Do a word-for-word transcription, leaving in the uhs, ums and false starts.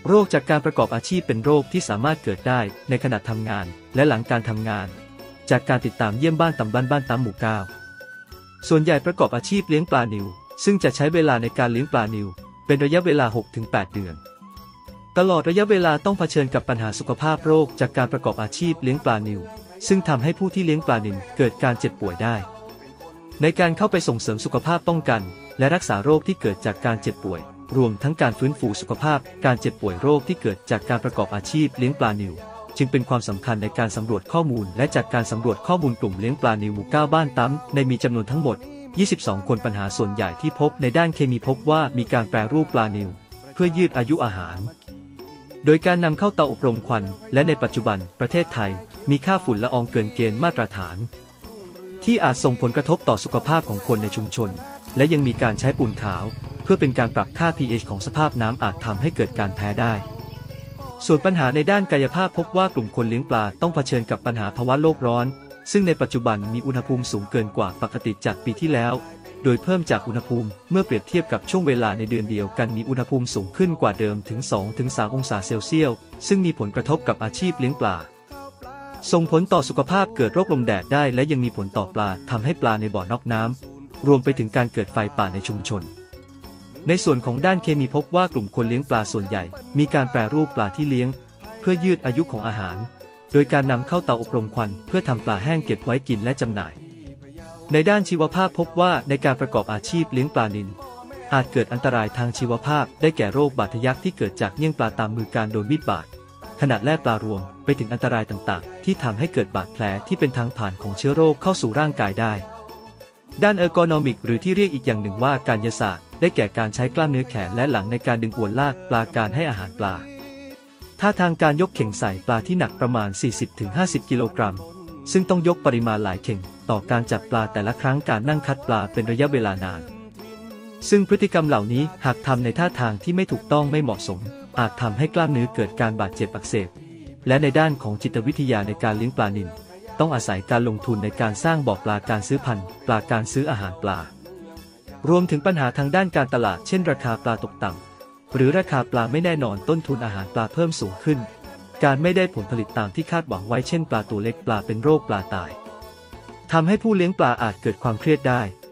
โรคจากการประกอบอาชีพเป็นโรคที่สามารถเกิดได้ในขณะทำงานและหลังการทำงานจากการติดตามเยี่ยมบ้านตำบ้านบ้านตำหมู่เก้าส่วนใหญ่ประกอบอาชีพเลี้ยงปลานิลซึ่งจะใช้เวลาในการเลี้ยงปลานิลเป็นระยะเวลา หกถึงแปด เดือนตลอดระยะเวลาต้องเผชิญกับปัญหาสุขภาพโรคจากการประกอบอาชีพเลี้ยงปลานิลซึ่งทำให้ผู้ที่เลี้ยงปลานิลเกิดการเจ็บป่วยได้ในการเข้าไปส่งเสริมสุขภาพป้องกันและรักษาโรคที่เกิดจากการเจ็บป่วยรวมทั้งการฟื้นฟูสุขภาพการเจ็บป่วยโรคที่เกิดจากการประกอบอาชีพเลี้ยงปลานิลจึงเป็นความสำคัญในการสำรวจข้อมูลและจากการสำรวจข้อมูลกลุ่มเลี้ยงปลานิลหมู่เก้าบ้านตั้มในมีจำนวนทั้งหมดยี่สิบสองคนปัญหาส่วนใหญ่ที่พบในด้านเคมีพบว่ามีการแปรรูปปลานิลเพื่อยืดอายุอาหารโดยการนำเข้าเตาอบรมควันและในปัจจุบันประเทศไทยมีค่าฝุ่นละอองเกินเกณฑ์มาตรฐานที่อาจส่งผลกระทบต่อสุขภาพของคนในชุมชนและยังมีการใช้ปูนขาวเพื่อเป็นการปรับค่า พี เอช ของสภาพน้ำอาจทำให้เกิดการแพ้ได้ส่วนปัญหาในด้านกายภาพพบว่ากลุ่มคนเลี้ยงปลาต้องเผชิญกับปัญหาภาวะโลกร้อนซึ่งในปัจจุบันมีอุณหภูมิสูงเกินกว่าปกติจากปีที่แล้วโดยเพิ่มจากอุณหภูมิเมื่อเปรียบเทียบกับช่วงเวลาในเดือนเดียวกันมีอุณหภูมิสูงขึ้นกว่าเดิมถึง สองถึงสาม องศาเซลเซียสซึ่งมีผลกระทบกับอาชีพเลี้ยงปลาส่งผลต่อสุขภาพเกิดโรคลมแดดได้และยังมีผลต่อปลาทำให้ปลาในบ่อนอกน้ำรวมไปถึงการเกิดไฟป่าในชุมชนในส่วนของด้านเคมีพบว่ากลุ่มคนเลี้ยงปลาส่วนใหญ่มีการแปรรูปปลาที่เลี้ยงเพื่อยืดอายุของอาหารโดยการนำเข้าเตาอบรมควันเพื่อทำปลาแห้งเก็บไว้กินและจำหน่ายในด้านชีวภาพพบว่าในการประกอบอาชีพเลี้ยงปลานิลอาจเกิดอันตรายทางชีวภาพได้แก่โรคบาดทะยักที่เกิดจากเยี่ยงปลาตามมือการโดนมีดบาดขนาดแล่ปลารวมไปถึงอันตรายต่างๆที่ทำให้เกิดบาดแผลที่เป็นทางผ่านของเชื้อโรคเข้าสู่ร่างกายได้ด้านเออร์โกนอมิกหรือที่เรียกอีกอย่างหนึ่งว่าการยศาสตร์ได้แก่การใช้กล้ามเนื้อแขนและหลังในการดึงอวนลากปลาการให้อาหารปลาท่าทางการยกเข่งใส่ปลาที่หนักประมาณ สี่สิบถึงห้าสิบ กิโลกรัมซึ่งต้องยกปริมาณหลายเข่งต่อการจับปลาแต่ละครั้งการนั่งคัดปลาเป็นระยะเวลานานซึ่งพฤติกรรมเหล่านี้หากทำในท่าทางที่ไม่ถูกต้องไม่เหมาะสมอาจทำให้กล้ามเนื้อเกิดการบาดเจ็บอักเสบและในด้านของจิตวิทยาในการเลี้ยงปลานิลต้องอาศัยการลงทุนในการสร้างบ่อปลาการซื้อพันธุ์ปลาการซื้ออาหารปลารวมถึงปัญหาทางด้านการตลาดเช่นราคาปลาตกต่ำหรือราคาปลาไม่แน่นอนต้นทุนอาหารปลาเพิ่มสูงขึ้นการไม่ได้ผลผลิตตามที่คาดหวังไว้เช่นปลาตัวเล็กปลาเป็นโรคปลาตายทำให้ผู้เลี้ยงปลาอาจเกิดความเครียดได้